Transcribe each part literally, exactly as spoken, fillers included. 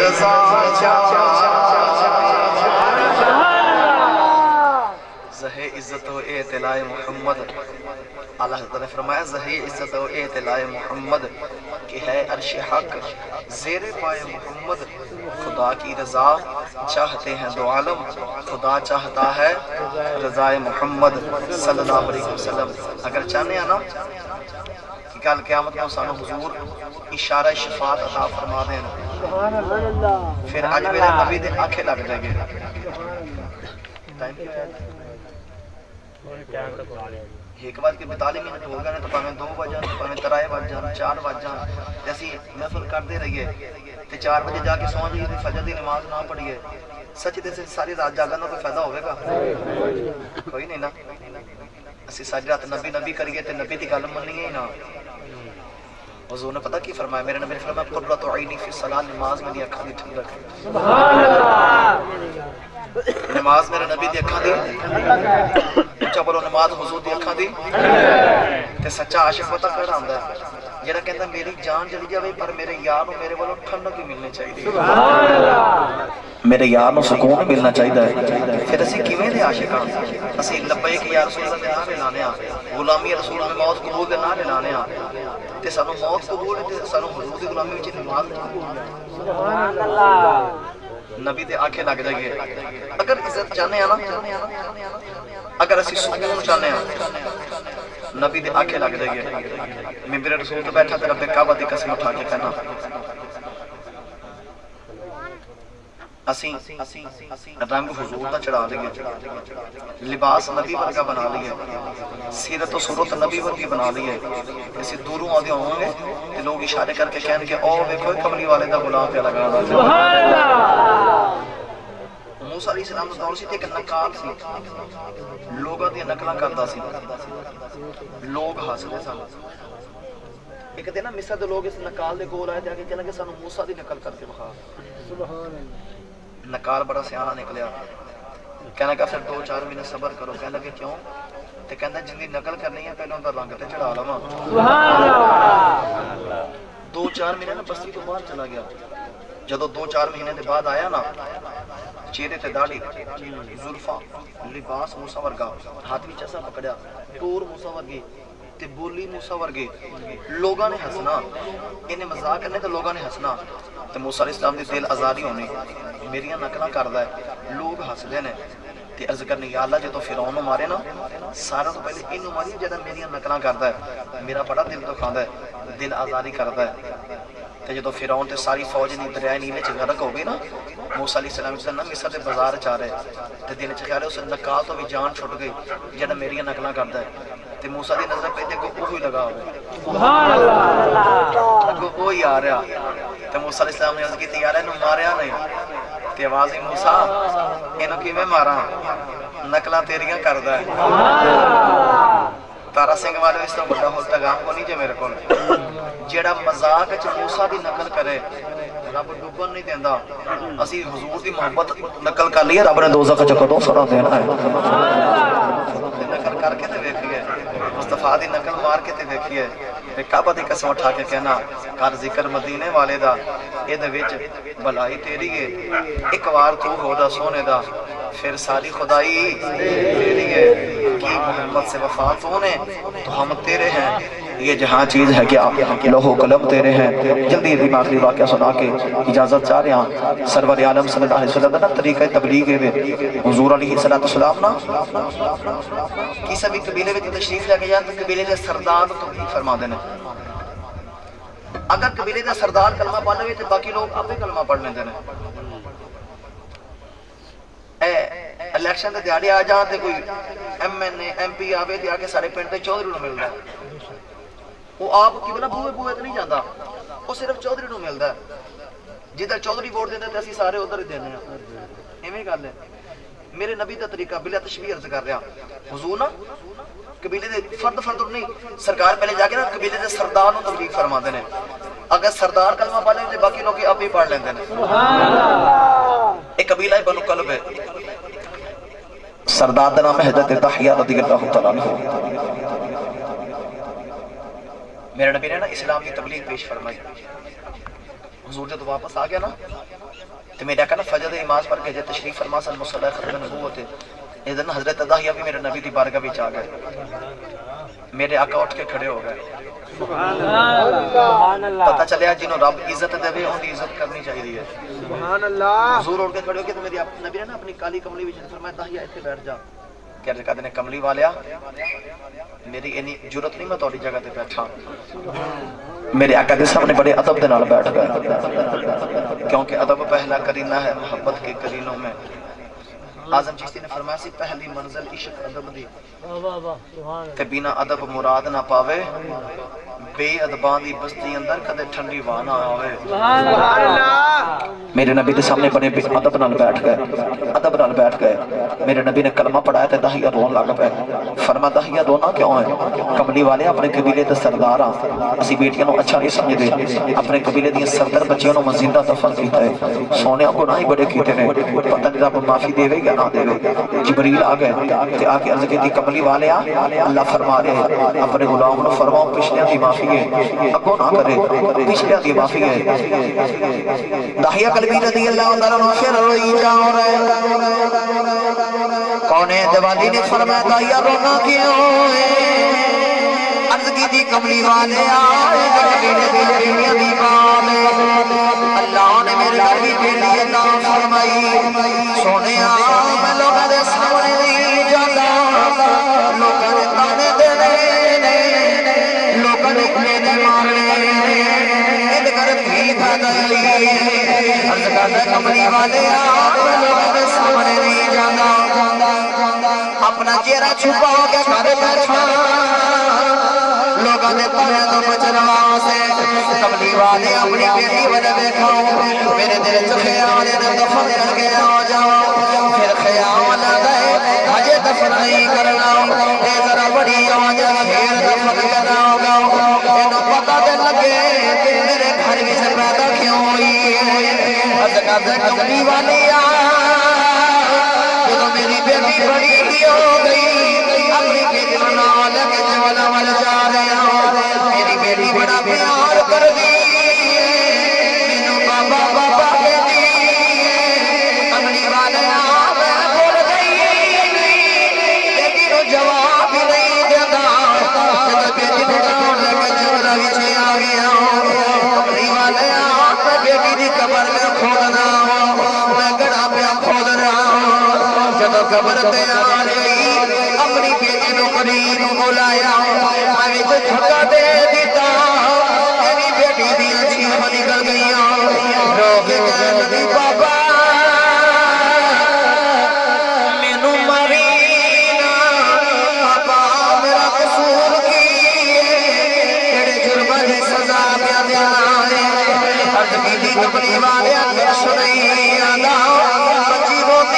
رضا زہے عزت و اعتلاء محمد، اللہ حضرت نے فرمایا زہے عزت و اعتلاء محمد کہ ہے عرش حق زیر پائے محمد، خدا کی رضا چاہتے ہیں دو عالم، خدا چاہتا ہے رضا محمد صلی اللہ علیہ وسلم۔ اگر چاہنے ہیں نا کہ کل قیامت کو سانو حضور اشارہ شفاعت عطا فرما دیں، پھر آج میرے نبی دے آنکھیں لگ جائیں گے۔ ایک بات کہ بتالی منٹ ہو گئے تو پہمیں دو بجان، پہمیں ترائے بجان، چار بجان، جیسی محفل کر دے رہی ہے کہ چار بجے جا کے سو جائیے فجر دی نماز نہ پڑھیے، سچ دے سے ساری رات جاگا نہ کوئی فائدہ ہوئے گا؟ کوئی نہیں نا۔ اسی ساری رات نبی نبی کریے تے نبی دی گل مننی ہے نا۔ حضور نے پتہ کی فرمایا، میرے نبی نے فرمایا قرۃ عینی فی الصلاۃ، نماز میری اکھاں دی ٹھنڈک ہے۔ سبحان اللہ، نماز میرے نبی دی اکھاں دی، اچھا بولو نماز حضور دی اکھاں دی، تے سچا عاشق پتہ کیڑا ہوندا ہے؟ جڑا کہندا میری جان چلی جاوے پر میرے یار نو میرے والوں ٹھنڈک ہی ملنی چاہیے، سبحان اللہ، میرے یار نو سکون ملنا چاہیے۔ پھر اسی کیویں دے عاشق ہاں؟ اسی لبیک یا رسول اللہ دے نام لے لانے ہاں، غلامی رسول میں موت قبول دے نام لے لانے ہاں، تے سانو موت قبول تے سانو حضور دی غلامی وچ نماز قبول ہے، سبحان اللہ، نبی دے آنکھیں لگ جائیے۔ اگر عزت چاہنے ہیں نا، اگر اسی سکون چاہنے ہیں، نبی دے آنکھیں لگ جائیے۔ ممبر رسول تو بیٹھا تے رب کعبہ دی قسم اٹھا کے کہنا اسی رنگ حضور دا چڑھا لئے، لباس نبی ورگا بنا لئے، سیرت و صورت نبی ورگی بنا لئے، اسی دوروں آدھے ہوں گے کہ لوگ اشارے کر کے کہنے کہ او بے کوئی کملی والے دا غلام پہ لگا دا۔ سبحان اللہ، موسیٰ علیہ السلام دا دور سی تے کہ نکال سی، لوگاں دی نکلاں کردا سی، لوگ حاصلے سن۔ ایک دن مصر دے لوگ اس نکال دے کول آئے تے آگے کہنا کہ سانو موسیٰ دی نکل کر کے بخا۔ سبحان اللہ، نکال بڑا سیانہ نکلیا، کہنا کہ پھر دو چار مہینے صبر کرو، کہنا کہ کیوں؟ تے کہنا جن دی نقل کرنی ہے پہلے اندر رنگ تے چڑھا لواں۔ سبحان اللہ، دو چار مہینے نا بستی تو باہر چلا گیا، جدو دو چار مہینے دے بعد آیا نا، چہرے تے داڑھی، زلفاں، لباس موسیٰ ورگا، ہاتھ وچ ایسا پکڑیا، ٹور موسیٰ ورگی تے بولی موسیٰ ورگی، لوگاں نے ہسنا، انہیں مزاق کرنے تے لوگاں نے ہسنا، تے موسیٰ علیہ السلام دی دل آزاری ہونی، میریاں نقلاں کردہ ہے، لوگ ہس دے نے، تے عرض کرنے یا اللہ جدو فرعون مارے نا، سارا تو پہلے انہوں ماری جدہ میریاں نقلاں کردہ ہے، میرا بڑا دل تو کھاندہ ہے، دل آزاری کردہ ہے، تے جدو فرعون تے ساری فوج نہیں دریائے نیلے چھ غرق ہو گئی نا، موسیٰ علیہ السلام سے نا مصر دے بازار چاہ رہے، تے دل چھ خیالے اسے نکال تو بھی جان چھوٹ گئی، جدہ میریاں نقلاں کردہ ہے، تے موسیٰ دی نظر پہ دیکھو اوہی لگا ہوئے، سبحان اللہ، اگو اوہی آ رہا، تے موسیٰ علیہ السلام نے عرض کی تیارہ انہوں ماریا نہیں، تے آوازی موسیٰ انہوں کی میں مارا، نقلہ تیریاں کردہ ہے، تارا سنگھ والے اس طرح بڑا ہوتا گام کو نہیں جے میرے کول، جیڑا مذاق چ موسیٰ دی نقل کرے رب ڈوبن نہیں دیندہ، اسی حضور دی محبت نقل کر لیا رب نے دوزخ چکو دو سڑا دینا ہے، نقل کر کے تے دیکھئے، مصطفیٰ دی نقل مار کے تے دیکھئے، کعبہ دی قسم اٹھا کے کہنا کر ذکر مدینے والے دا، اے دے وچ بھلائی تیری ہے، ایک وار تو ہو دا سونے دا، پھر ساری خدائی تیری ہے، کی محمد سے وفا تو نے تو ہم تیرے ہیں، یہ جہاں چیز ہے کیا لوح قلم تیرے ہیں۔ جلدی بھی آخری واقعہ سنا کے اجازت چاہ رہے ہیں، سرور عالم صلی اللہ علیہ وسلم نا طریقہ تبلیغ ہے حضور علیہ السلام نا کسی بھی قبیلے میں تشریف لے کے جان تو قبیلے دے سردار تبلیغ فرما دینے، اگر قبیلے دے سردار کلمہ پڑھ لے تو باقی لوگ آپ کلمہ پڑھ لیں دینے، الیکشن دے دیاڑے آ جہاں تے کوئی M N A M P آوے دیا کے سارے پینٹے چودھری نو مل رہا ہے، وہ آپ کی بلا بوئے بوئے تو نہیں جاندہ، وہ صرف چودھری نو مل رہا ہے، جدھر چودھری ووٹ دینے تھے اسی سارے ادھر ہی دینے ہیں، ایمیں گا لیں میرے نبی دا طریقہ بلا تشبیہ عرض کر رہا حضور نا قبیلے دے فرد فرد نہیں سرکار پہلے جا کے نا قبیلے دے سردار نو تبلیغ فرما دینے، اگر سردار کلمہ پڑھ لیں تو باقی لوگ آپ ہی پڑھ لیں دینے، ایک قبیلہ بنو کلب ہے، سردار دا نام ہے حضرت تحیہ رضی اللہ تعالیٰ عنہ، میرے نبی نے نا اسلام کی تبلیغ پیش فرمائی، حضور جب واپس آ گیا نا تو میرے آقا نا فجر دی نماز پڑھ کے جے تشریف فرما سن مصلی ختم نبوت ادھر حضرت داہیہ بھی میرے نبی دی بارگاہ وچ آ گئے میرے آقا اٹھ کے کھڑے ہو گئے سبحان اللہ پتہ چلیا جنہوں رب عزت دے ان دی عزت کرنی چاہیے سبحان اللہ حضور اٹھ کے کھڑے ہو کے تو میرے نبی نے نا اپنی کالی کملی وچ فرمایا داہیہ ایتھے بیٹھ جا کہ عرض کہتے ہیں کملی والیا میری اینی جرت نہیں میں تھوڑی جگہ تے بیٹھا میرے آقا کے سامنے بڑے ادب دے نال بیٹھ گئے کیونکہ ادب پہلا کرینہ ہے محبت کے کرینوں میں اعظم چشتی نے فرمایا سی پہلی منزل عشق ادب دی تے بنا ادب مراد نہ پاوے بے ادبان دی بستی اندر کدے ٹھنڈی وانا آوے سبحان اللہ میرے نبی دے سامنے بڑے ادب نال بیٹھ گئے ادب نال بیٹھ گئے میرے نبی نے کلمہ پڑھایا تے داہیہ رون لگ پے فرما داہیہ رونا کیوں ہے کملی والے اپنے قبیلے تے سردار ہاں اسی بیٹیاں نو اچھا نہیں سمجھدے اپنے قبیلے دی سردار بچیاں نو مزیدہ دفن کیتا ہے سونے گناہ ہی بڑے کیتے نے پتہ نہیں رب معافی دے وے یا نہ دے وے جبریل آ گئے تے آ کے عرض کی کملی والے اللہ فرما رہے اپنے غلام نو فرماؤ پچھلیاں دی معافی ہے اگوں نہ کرے پچھلیاں دی معافی ہے داہیہ قلبی رضی اللہ عنہ عنہ پھر روئی جاؤ رہے کونے دیوالی نے فرمایا داہیہ رونا کیوں ہے عرض کی دی کملی والے آئے کبھی نے دل دنیا دی والے اللہ نے میرے گھر بھی بیٹی عطا فرمائی سونے آؤ میں لوگوں دے سامنے نہیں جاتا لوگوں نے تانے دینے لوگوں نے میرے مارنے میرے گھر بھی بھدائی عرض کرتا کملی والے آؤ میں لوگوں دے سامنے نہیں جاتا اپنا چہرہ چھپاؤ کے گھر بیٹھا لوگوں نے پڑھے تو بچنا سے کملی والے اپنی بیٹی بڑے بیٹھاؤں میرے دل جو خیال ہے دفن کر کے آ جاؤ پھر خیال آگئے مجھے دفن نہیں کرنا اے ذرا بڑی آج پھر دفن کرنا ہوگا انہوں پتہ دے لگے کہ میرے گھر میں سے پیدا کیوں ہوئی عرض کرتے کملی والی آ جب میری بیٹی بڑی دی ہو گئی اپنی بیٹی بنا لگے جوالا والا جا رہے ہیں میری بیٹی بڑا پیار کر دی مینوں بابا بابا کے دی کملی والے آ میں بول گئی بیٹی نو جواب بھی نہیں دیتا جب بیٹی بڑا لگے جوالا وچے آ گیا کملی والے آ میں بیٹی دی قبر میں کھودنا میں گڑا پہ کھودنا جب قبر تے آ گئی اپنی بیٹی نو قریب بلایا میں تو جھکا دے دیتا میری بیٹی دی اچھیاں نکل گئیاں رو کے کہنے بابا مینوں مارینا بابا میرا قصور کی کیڑے جرم دی سزا پیا دینا ہے عرض کی دی کملی والے اندر سنئی آندا بچی روتی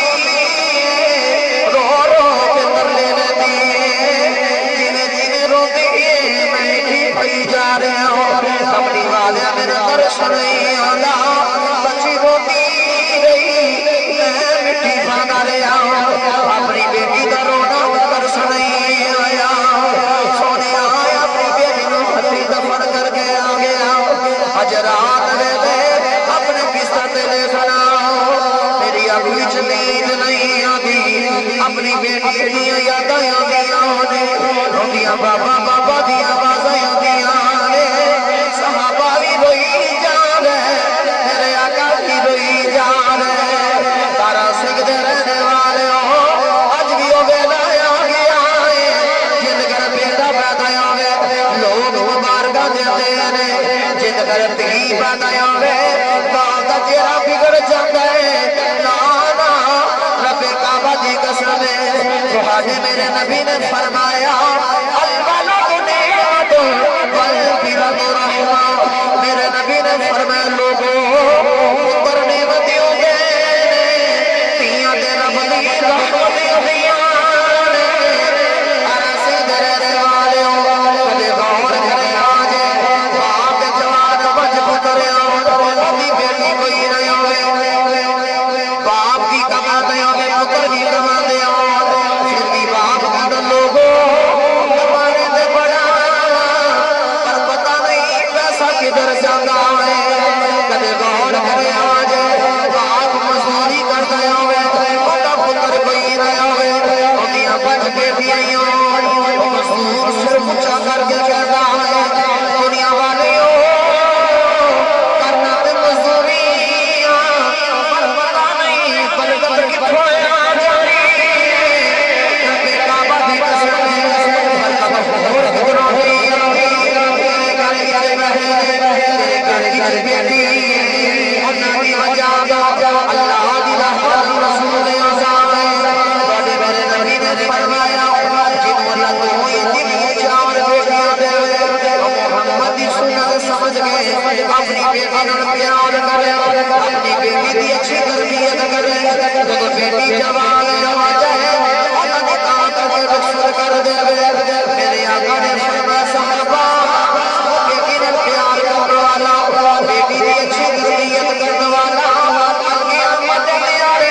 جا رہے ہوں کملی والے میرے درشن نہیں آنا بچی روتی رہی میں مٹی بنا رہا ہوں اپنی بیٹی کا رونا درشن نہیں آیا سونے آیا اپنی بیٹی کو ہتھی دفن کر کے آ گیا اج رات ویلے اپنے بستر تے دیکھنا میری اکھ وچ نیند نہیں آتی اپنی بیٹی دیا یاداں آندیاں روندیاں بابا بابا دی آوازاں آندیاں صحابہ بھی روئی جان میرے آقا بھی روئی جان تارا سجدے رہنے والے ہو اج بھی وہ ویلا آ گیا ہے جن گھر بیٹا پیدا ہوئے لوگ مبارکاں دیندے نے جن گھر دھی پیدا ہوئے ماں دا چہرہ بگڑ جاندا ہے نا نا رب کعبہ دی قسم ہے تہاڈے میرے نبی نے فرمایا میرے نبی نے فرمایا لوگوں پر نعمتوں گے تیاں دے رب دی رحمتیں ہوئیاں ایسے درے والے ہو کدے غور کرے آجے باپ جوان بچ پترے ہو اپنی بیٹی کوئی نہیں ہوئے باپ کی کما دے ہوئے پتر کی کما دے ہو پھر بھی باپ کا لوگوں ہمارے دے بڑا کدھر جانا ہے کدھے اپنی بیٹی نال پیار کرے اپنی بیٹی دی اچھی تربیت کرے جب بیٹی جوان ہو جائے انہاں دی تاں کر کے رخصت کر دے میرے آقا نے فرمایا صحابہ بیٹی نال پیار کرنے والا بیٹی دی اچھی تربیت کرنے والا قیامت دے آرے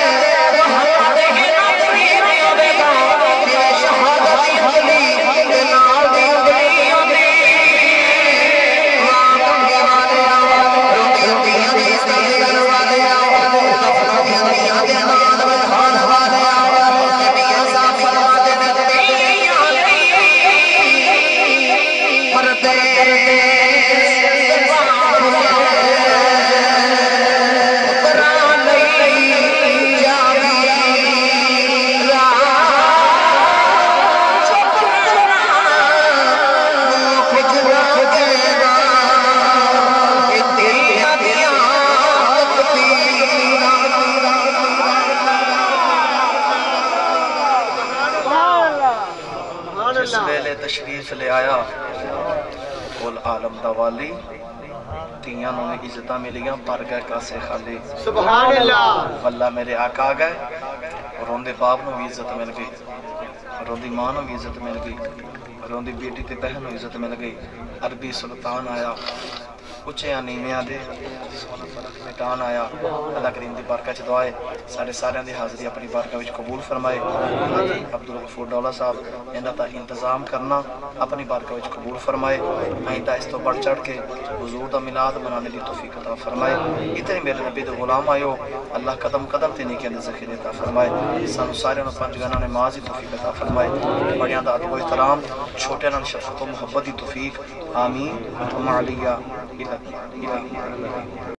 تشریف لے آیا کل عالم دا والی تیاں نوں عزتاں ملیاں پر گئے کاسے خالی سبحان اللہ واللہ میرے آقا گئے روندے باپ نوں بھی عزت مل گئی روندی ماں نوں بھی عزت مل گئی روندی بیٹی تے بہن نوں عزت مل گئی عربی سلطان آیا اچھے نیویاں دے مٹان آیا اللہ کریم دی بارکہ چ دعائے سارے سارے دی حاضری اپنی بارکہ وچ قبول فرمائے عبدالغفور ڈولا صاحب انہاں دا انتظام کرنا اپنی بارکہ وچ قبول فرمائے آئندہ اس تو بڑھ چڑھ کے حضور دا میلاد منانے دی توفیق عطا فرمائے اتنے میرے نبی دے غلام آئیو اللہ قدم قدم تے نیکیاں دے ذخیرے عطا فرمائے سانو سارے نوں پنج گانا نماز دی توفیق عطا فرمائے بڑیاں دا ادب و احترام چھوٹے نال شفقت و محبت دی توفیق آمین ثم علیہ